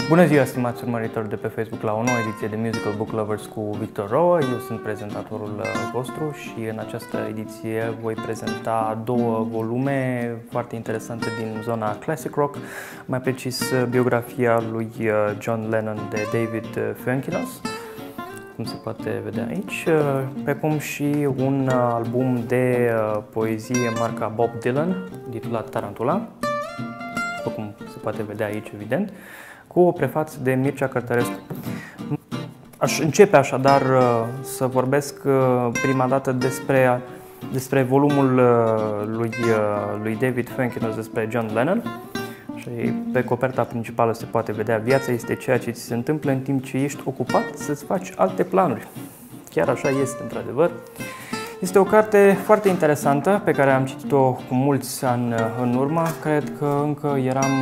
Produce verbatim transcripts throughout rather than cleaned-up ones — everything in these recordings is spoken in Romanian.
Bună ziua, stimați urmăritori de pe Facebook, la o nouă ediție de Musical Book Lovers cu Victor Roa. Eu sunt prezentatorul vostru și în această ediție voi prezenta două volume foarte interesante din zona classic rock, mai precis biografia lui John Lennon de David Fuenkinos, cum se poate vedea aici, precum și un album de poezie marca Bob Dylan, intitulat Tarantula, după cum se poate vedea aici, evident, cu o prefață de Mircea Cărtărescu. Aș începe așadar să vorbesc prima dată despre, despre volumul lui, lui David Fuenkinos despre John Lennon. Și pe coperta principală se poate vedea: viața este ceea ce ți se întâmplă în timp ce ești ocupat să-ți faci alte planuri. Chiar așa este, într-adevăr. Este o carte foarte interesantă pe care am citit-o cu mulți ani în urmă. Cred că încă eram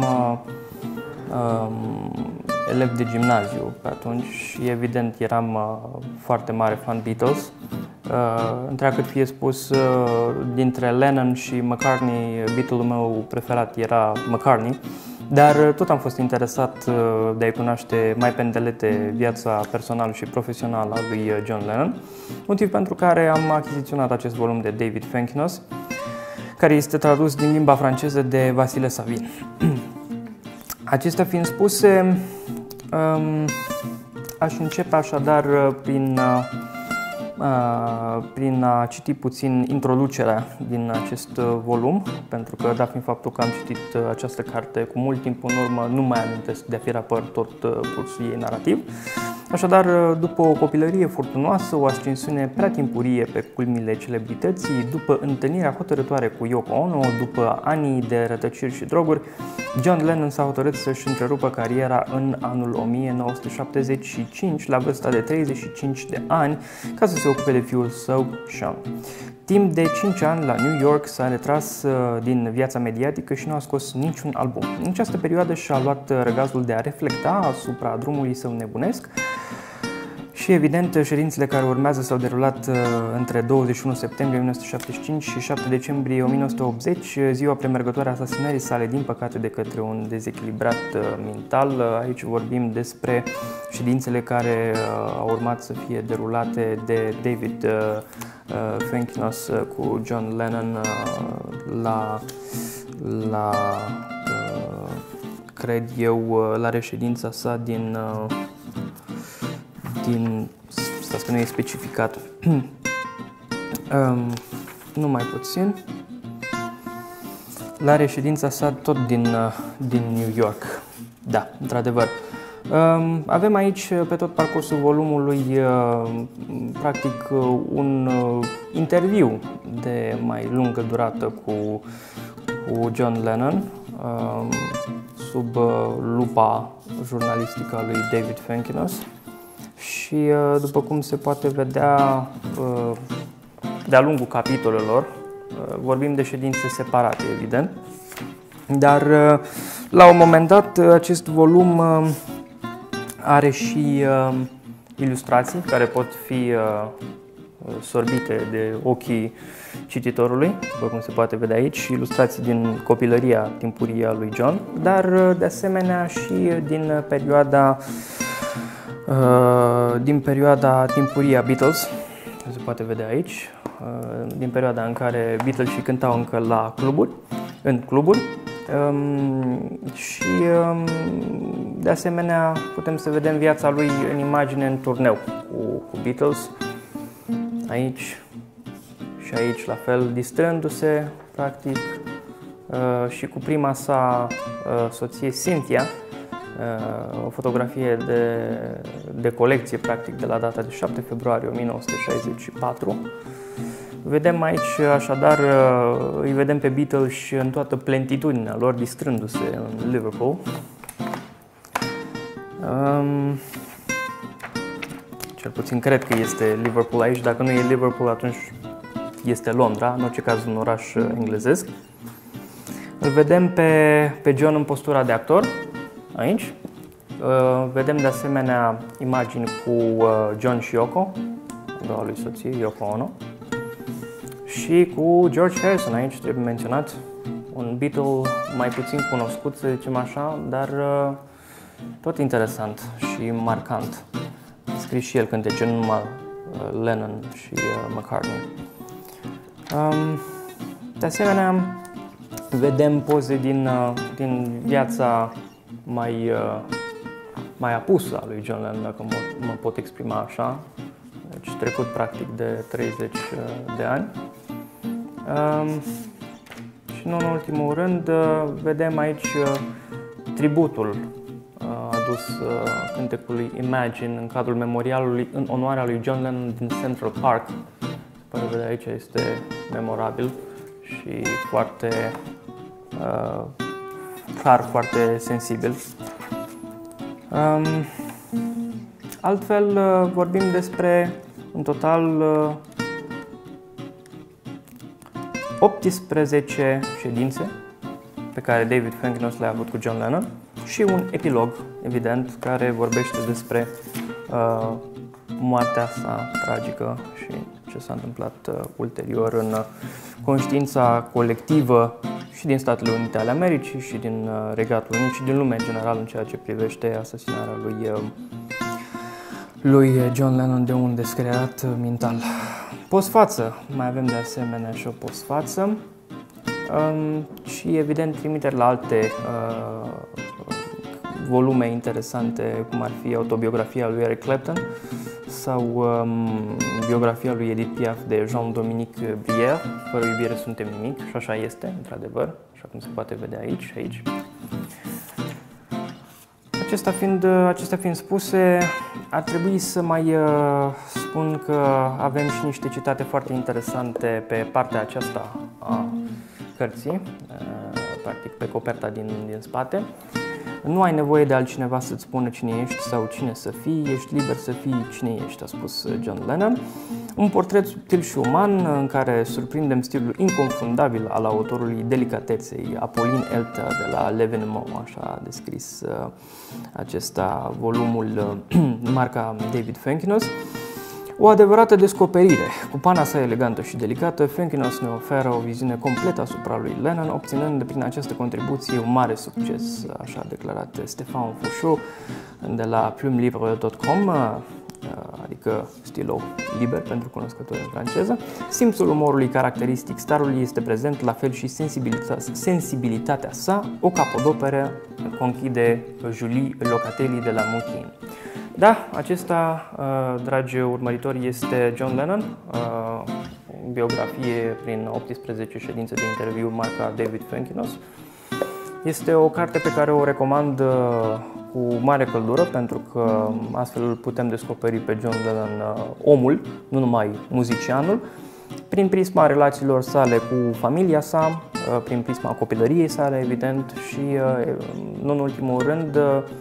Um, elev de gimnaziu pe atunci și evident eram uh, foarte mare fan Beatles. Uh, întreagăt fie spus, uh, dintre Lennon și McCartney, Beatle-ul meu preferat era McCartney, dar uh, tot am fost interesat uh, de a-i cunoaște mai pe îndelete viața personală și profesională a lui John Lennon, motiv pentru care am achiziționat acest volum de David Fuenkinos, care este tradus din limba franceză de Vasile Savin. Acestea fiind spuse, um, aș începe așadar prin, uh, prin a citi puțin introducerea din acest volum, pentru că, dat fiind faptul că am citit această carte cu mult timp în urmă, nu mai amintesc de a fi rapăr tot cursul ei narrativ. Așadar, după o copilărie furtunoasă, o ascensiune prea timpurie pe culmile celebrității, după întâlnirea hotărătoare cu Yoko Ono, după anii de rătăciri și droguri, John Lennon s-a hotărât să-și întrerupă cariera în anul o mie nouă sute șaptezeci și cinci, la vârsta de treizeci și cinci de ani, ca să se ocupe de fiul său, Sean. Timp de cinci ani, la New York, s-a retras din viața mediatică și nu a scos niciun album. În această perioadă și-a luat răgazul de a reflecta asupra drumului său nebunesc și, evident, ședințele care urmează s-au derulat între douăzeci și unu septembrie o mie nouă sute șaptezeci și cinci și șapte decembrie o mie nouă sute optzeci, ziua premergătoare a asasinării sale, din păcate, de către un dezechilibrat mental. Aici vorbim despre ședințele care au urmat să fie derulate de David Fuenkinos cu John Lennon la, la cred eu, la reședința sa din din, stați că nu e specificat, um, numai puțin, la reședința sa tot din, din New York. Da, într-adevăr. Um, avem aici, pe tot parcursul volumului, uh, practic un uh, interviu de mai lungă durată cu, cu John Lennon, uh, sub uh, lupa jurnalistică a lui David Fuenkinos. Și, după cum se poate vedea de-a lungul capitolelor, vorbim de ședințe separate, evident, dar la un moment dat acest volum are și ilustrații care pot fi sorbite de ochii cititorului, după cum se poate vedea aici, ilustrații din copilăria timpurie a lui John, dar de asemenea și din perioada din perioada timpurie a Beatles, se poate vedea aici, din perioada în care Beatles și cântau încă la cluburi, în cluburi, și de asemenea putem să vedem viața lui în imagine în turneu cu, cu Beatles, aici și aici la fel, distrându-se practic, și cu prima sa soție Cynthia, o fotografie de, de colecție, practic, de la data de șapte februarie o mie nouă sute șaizeci și patru. Vedem aici, așadar, îi vedem pe Beatles în toată plentitudinea lor, distrându-se în Liverpool. Um, cel puțin cred că este Liverpool aici, dacă nu e Liverpool, atunci este Londra, în orice caz un oraș englezesc. Îl vedem pe, pe John în postura de actor, aici. Vedem de asemenea imagini cu John și Yoko, doua lui soție, Yoko Ono, și cu George Harrison aici, trebuie menționat, un Beatle mai puțin cunoscut, să zicem așa, dar tot interesant și marcant. Scris și el cântece, nu numai Lennon și McCartney. De asemenea, vedem poze din, din viața mai, mai apusă a lui John Lennon, dacă mă, mă pot exprima așa. Deci trecut practic de treizeci de ani. Și nu în ultimul rând, vedem aici tributul adus cântecului Imagine în cadrul memorialului în onoarea lui John Lennon din Central Park. Poate vedea aici, este memorabil și foarte uh, clar, foarte sensibil. Um, altfel, uh, vorbim despre, în total, uh, optsprezece ședințe pe care David Finkelstein le-a avut cu John Lennon și un epilog, evident, care vorbește despre uh, moartea sa tragică și ce s-a întâmplat uh, ulterior în uh, conștiința colectivă și din Statele Unite ale Americii și din uh, Regatul Unit și din lumea în general în ceea ce privește asasinarea lui, uh, lui John Lennon de un descreat uh, mental. Postfață, mai avem de asemenea și o postfață um, și evident trimiteri la alte uh, volume interesante, cum ar fi autobiografia lui Eric Clapton sau um, biografia lui Edith Piaf de Jean-Dominique Brière, Fără iubire suntem nimic, și așa este, într-adevăr, așa cum se poate vedea aici, aici. Acestea fiind, acestea fiind spuse, ar trebui să mai uh, spun că avem și niște citate foarte interesante pe partea aceasta a cărții, uh, practic pe coperta din, din spate. Nu ai nevoie de altcineva să-ți spună cine ești sau cine să fii, ești liber să fii cine ești, a spus John Lennon. Un portret subtil și uman în care surprindem stilul inconfundabil al autorului delicateței, Apolline Elta de la L'Événement, așa a descris uh, acesta volumul uh, marca David Finkelstein. O adevărată descoperire. Cu pana sa elegantă și delicată, Finkelstein ne oferă o viziune completă asupra lui Lennon, obținând prin această contribuție un mare succes, așa a declarat Stéphane Fouchot de la plume libre punct com, adică stilul liber pentru cunoscători în franceză. Simțul umorului caracteristic starului este prezent, la fel și sensibilitatea, sensibilitatea sa, o capodoperă, conchide Julie Locatelli de la Mouquin. Da, acesta, dragi urmăritori, este John Lennon, biografie prin optsprezece ședințe de interviu marca David Finkelstein. Este o carte pe care o recomand cu mare căldură, pentru că astfel putem descoperi pe John Lennon omul, nu numai muzicianul, prin prisma relațiilor sale cu familia sa, prin prisma copilăriei sale, evident, și, nu în ultimul rând,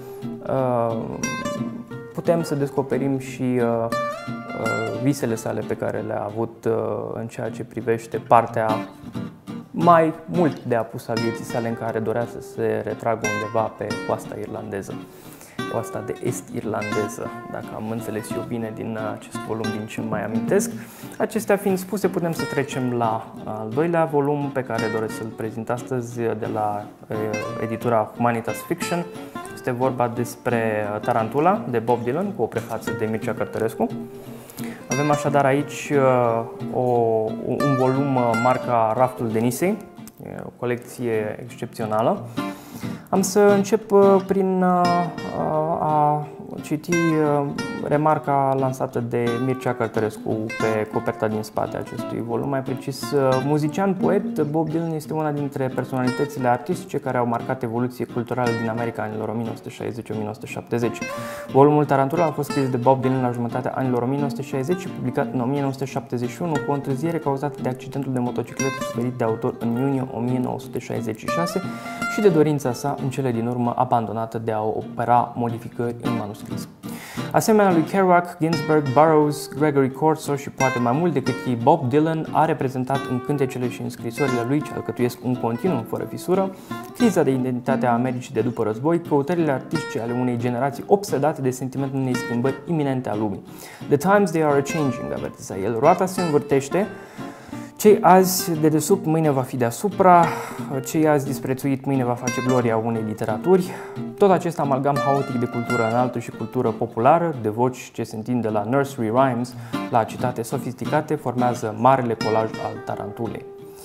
putem să descoperim și uh, uh, visele sale pe care le-a avut uh, în ceea ce privește partea mai mult de apusă a vieții sale, în care dorea să se retragă undeva pe coasta irlandeză, coasta de est-irlandeză, dacă am înțeles eu bine din acest volum, din ce mai amintesc. Acestea fiind spuse, putem să trecem la al doilea volum pe care doresc să-l prezint astăzi, de la uh, editura Humanitas Fiction. Este vorba despre Tarantula de Bob Dylan, cu o prefață de Mircea Cărtărescu. Avem așadar aici uh, o, un volum marca Raftul Denisei, o colecție excepțională. Am să încep uh, prin uh, a citi uh, remarca lansată de Mircea Cărtărescu pe coperta din spate a acestui volum. Mai precis, uh, muzician, poet, Bob Dylan este una dintre personalitățile artistice care au marcat evoluție culturală din America anilor o mie nouă sute șaizeci - o mie nouă sute șaptezeci. Volumul Tarantula a fost scris de Bob Dylan la jumătatea anilor o mie nouă sute șaizeci și publicat în o mie nouă sute șaptezeci și unu, cu o întârziere cauzată de accidentul de motocicletă suferit de autor în iunie o mie nouă sute șaizeci și șase și de dorința sa, în cele din urmă abandonată, de a opera modificări în manuscris. Asemenea lui Kerouac, Ginsberg, Burroughs, Gregory Corso și poate mai mult decât ei, Bob Dylan a reprezentat în cântecele și în scrisorile lui, ce alcătuiesc un continuum fără fisură, criza de identitate a Americii de după război, căutările artistice ale unei generații obsedate de sentimentul unei schimbări iminente a lumii. The times they are a-changing, avertiza el. Roata se învârtește, Ce azi de desubt, mâine va fi deasupra, ce azi disprețuit, mâine va face gloria unei literaturi. Tot acest amalgam haotic de cultură înaltă și cultură populară, de voci ce se întind de la nursery rhymes la citate sofisticate, formează marele colaj al Tarantulei.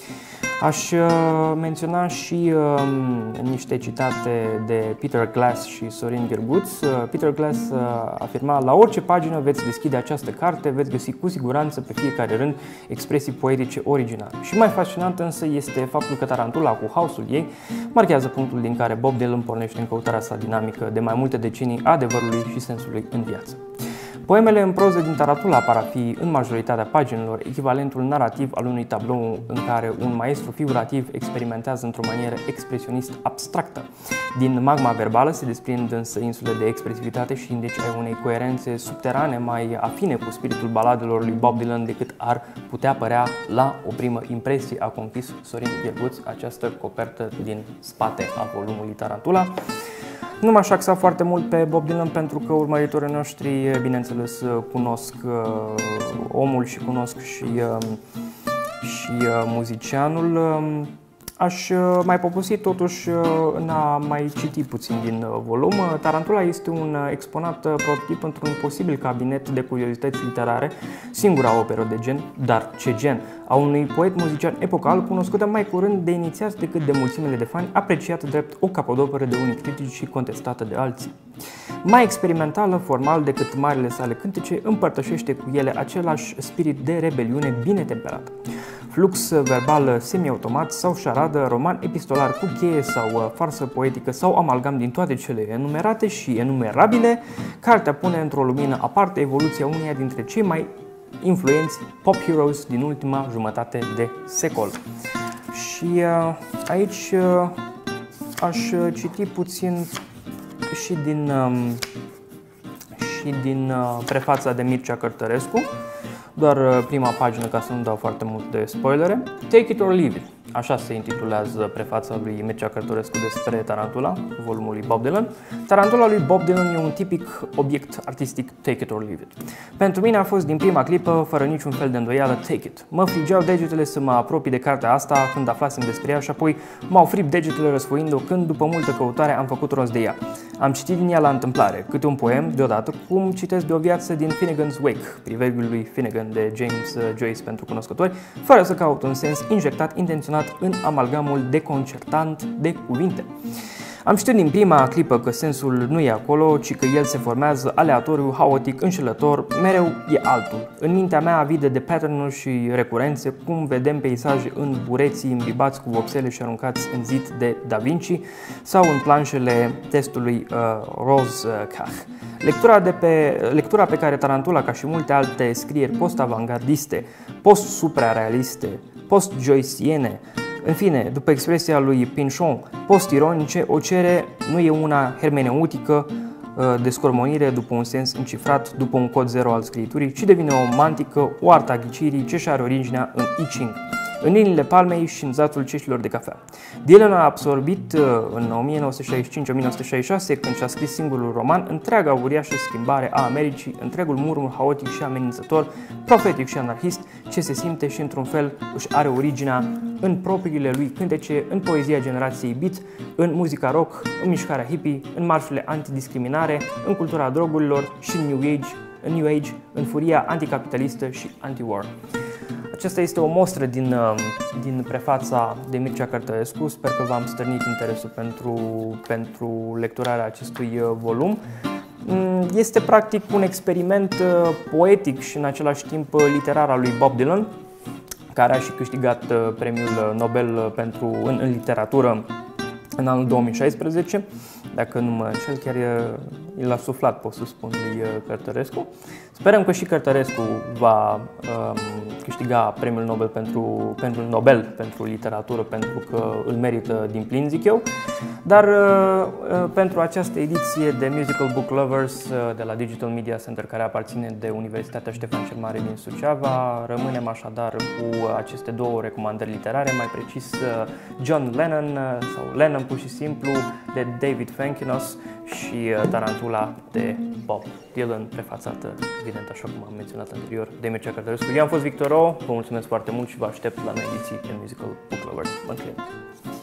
Aș menționa și uh, niște citate de Peter Glass și Sorin Gherguț. Peter Glass uh, afirma: la orice pagină veți deschide această carte, veți găsi cu siguranță pe fiecare rând expresii poetice originale. Și mai fascinant însă este faptul că Tarantula, cu haosul ei, marchează punctul din care Bob Dylan pornește în căutarea sa dinamică de mai multe decenii adevărului și sensului în viață. Poemele în proză din Tarantula par a fi, în majoritatea paginilor, echivalentul narrativ al unui tablou în care un maestru figurativ experimentează într-o manieră expresionist abstractă. Din magma verbală se desprind însă insule de expresivitate și indici ai unei coerențe subterane mai afine cu spiritul baladelor lui Bob Dylan decât ar putea părea la o primă impresie, a conchis Sorin Gherguț această copertă din spate a volumului Tarantula. Nu m-aș axa foarte mult pe Bob Dylan pentru că urmăritorii noștri, bineînțeles, cunosc uh, omul și cunosc și, uh, și uh, muzicianul. Uh, Aș mai poposi totuși în a mai citi puțin din volum. Tarantula este un exponat prototip într-un posibil cabinet de curiozități literare, singura operă de gen, dar ce gen, a unui poet muzician epocal, cunoscută mai curând de inițiați decât de mulțimile de fani, apreciată drept o capodoperă de unii critici și contestată de alții. Mai experimentală formal decât marile sale cântece, împărtășește cu ele același spirit de rebeliune bine temperat. Flux verbal semi-automat sau șaradă, roman epistolar cu cheie sau farsă poetică sau amalgam din toate cele enumerate și enumerabile, cartea pune într-o lumină aparte evoluția uneia dintre cei mai influenți pop heroes din ultima jumătate de secol. Și uh, aici uh, aș citi puțin și din, uh, și din uh, prefața de Mircea Cărtărescu, doar prima pagină ca să nu dau foarte multe spoilere. Take it or leave it. Așa se intitulează prefața lui Mircea Cărtărescu despre Tarantula, volumul lui Bob Dylan. Tarantula lui Bob Dylan e un tipic obiect artistic take it or leave it. Pentru mine a fost din prima clipă, fără niciun fel de îndoială, take it. Mă frigeau degetele să mă apropii de cartea asta când aflasem despre ea și apoi m-au fript degetele răsfoind-o când, după multă căutare, am făcut rost de ea. Am citit din ea la întâmplare, câte un poem, deodată, cum citesc de o viață din Finnegan's Wake, priveghul lui Finnegan de James Joyce pentru cunoscători, fără să caut un sens injectat intenționat în amalgamul deconcertant de cuvinte. Am știut din prima clipă că sensul nu e acolo, ci că el se formează aleatoriu, haotic, înșelător, mereu e altul. În mintea mea avidă de pattern-uri și recurențe, cum vedem peisaje în bureții îmbibați cu vopsele și aruncați în zid de Da Vinci sau în planșele testului uh, Rose-Cach. Lectura, de pe, lectura pe care Tarantula, ca și multe alte scrieri post-avangardiste, post-suprarealiste, post-joyciene, în fine, după expresia lui Pinchon, post-ironice, o cere nu e una hermeneutică de scormonire după un sens încifrat, după un cod zero al scriturii, ci devine o mantică, o artă a ghicirii ce și-are originea în I Ching, în liniile palmei și în zațul ceșilor de cafea. Dylan a absorbit în o mie nouă sute șaizeci și cinci - o mie nouă sute șaizeci și șase, când și-a scris singurul roman, întreaga uriașă schimbare a Americii, întregul murmur haotic și amenințător, profetic și anarhist, ce se simte și într-un fel își are originea în propriile lui cântece, în poezia generației beat, în muzica rock, în mișcarea hippie, în marșurile antidiscriminare, în cultura drogurilor și în New Age, în New Age, în furia anticapitalistă și anti-war. Aceasta este o mostră din, din prefața de Mircea Cărtărescu. Sper că v-am stârnit interesul pentru, pentru lecturarea acestui volum. Este practic un experiment poetic și în același timp literar al lui Bob Dylan, care a și câștigat premiul Nobel pentru, în, în literatură în anul două mii șaisprezece. Dacă nu mă înșel, chiar l-a suflat, pot să spun, lui Cărtărescu. Sperăm că și Cărtărescu va um, câștiga premiul Nobel pentru, pentru Nobel pentru literatură, pentru că îl merită din plin, zic eu. Dar uh, pentru această ediție de Musical Book Lovers uh, de la Digital Media Center, care aparține de Universitatea Ștefan cel Mare din Suceava, rămânem așadar cu aceste două recomandări literare, mai precis uh, John Lennon uh, sau Lennon pur și simplu de David Fankinos și uh, Tarantula de Bob Dylan, prefațată, evident, așa cum am menționat anterior, de Mircea Cărtărescu. Eu am fost Victor O, vă mulțumesc foarte mult și vă aștept la noi ediții în Musical Book Lovers. Mă înclin.